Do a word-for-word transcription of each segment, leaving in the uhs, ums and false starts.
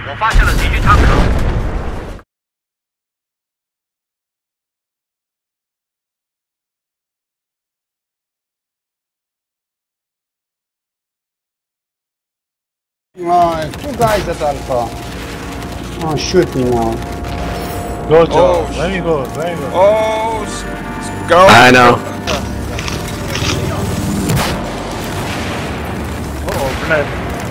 No, two guys at Alpha. Oh, shoot me now. Good job. Oh, very good, very good. Oh, go. I know. Oh, bled.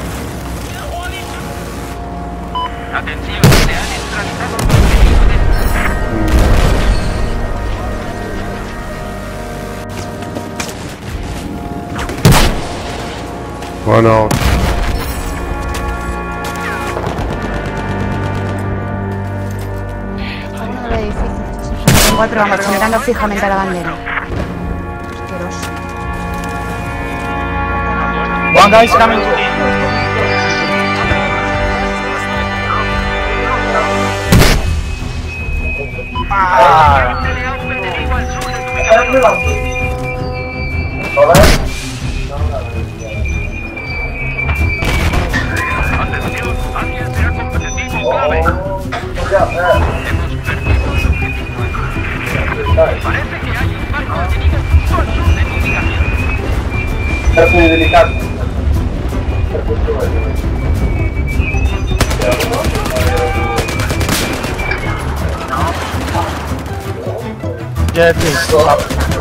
One out. Cuatro, vamos, mirando fijamente a la bandera. Asqueroso. One guy is coming to me. Ah. Parece que hay un barco enemigo justo al sur de mi ubicación. Es muy delicado. Get this up.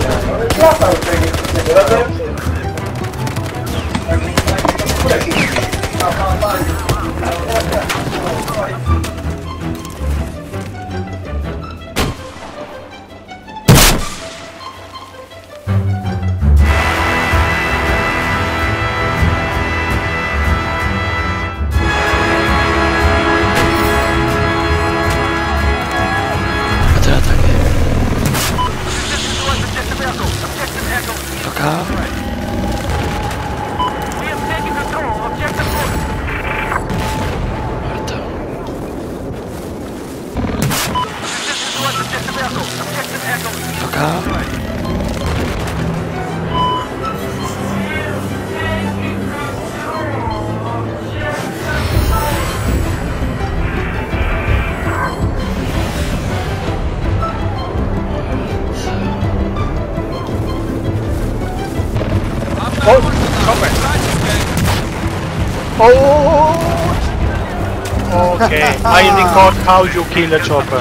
Oh! Okay, I record how you kill a chopper.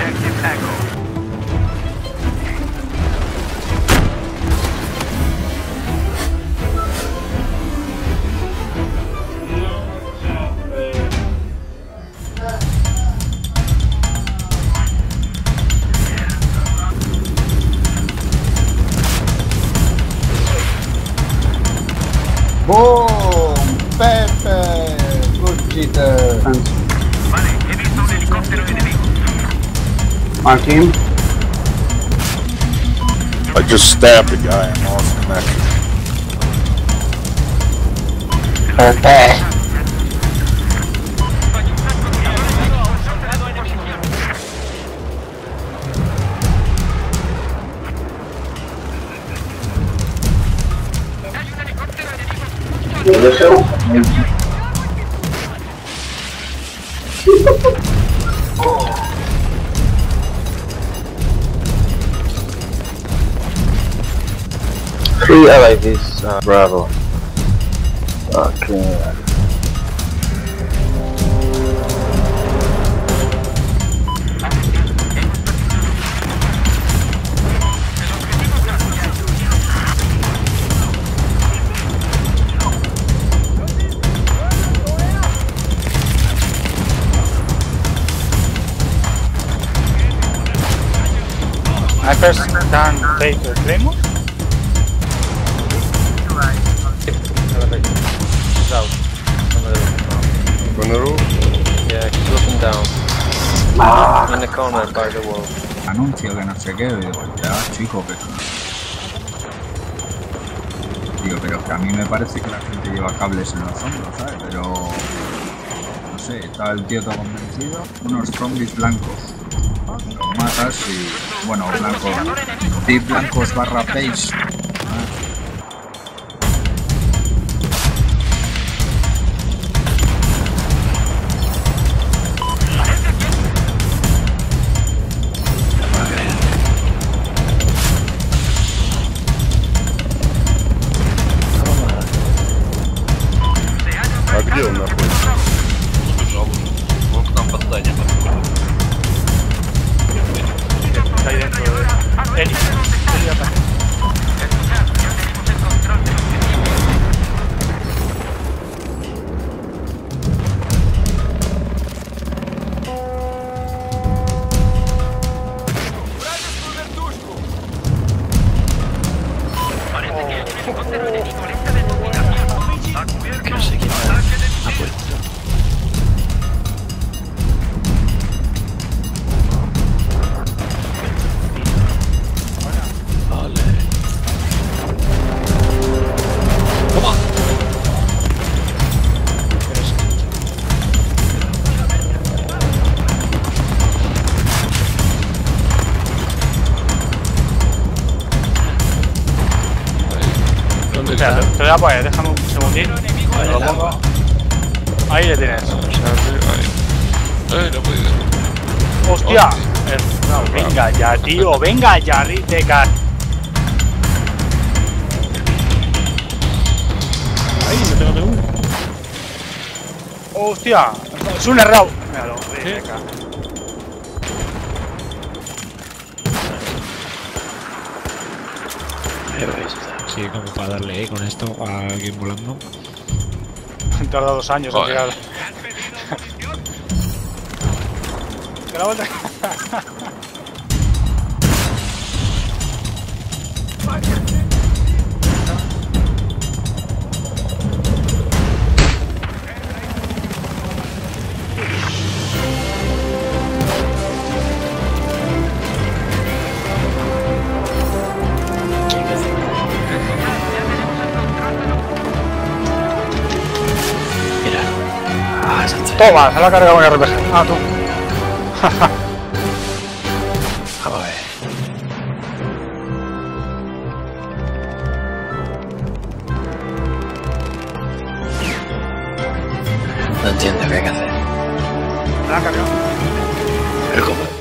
Boom! Pepe! Good cheater! Vale, he visto un helicóptero enemigo. Mark him. I just stabbed a guy and lost the neck. Pepe. Three like this, uh, Bravo. Okay. I first done take a claymore. On the roof? Yeah, keep looking down. Ah. In the corner by the wall. Anuncio que no sé qué, digo, ya chico, pero... Digo, pero que a mí me parece que la gente lleva cables en los hombros, ¿sabes? Pero... No sé, está el tío todo convencido. Unos zombies blancos. Los matas y... Bueno, blancos... Deep blancos barra page. Mira, te, te voy a poner, déjame un segundín. Te lo pongo. Ahí le tienes. Ay, no puedo. ¡Hostia! Eh, no, venga ya, tío, venga ya, de cara. Ahí, no tengo uno. ¡Hostia! Es un errado. Míralo, de cara. Sí, como para darle eh, con esto a alguien volando. Han tardado dos años en llegar. Que la vuelta. Toma, se la ha cargado un R P G. Ah, tú. Vamos a ver. No entiendo qué hay que hacer. Se la ha cargado. Pero como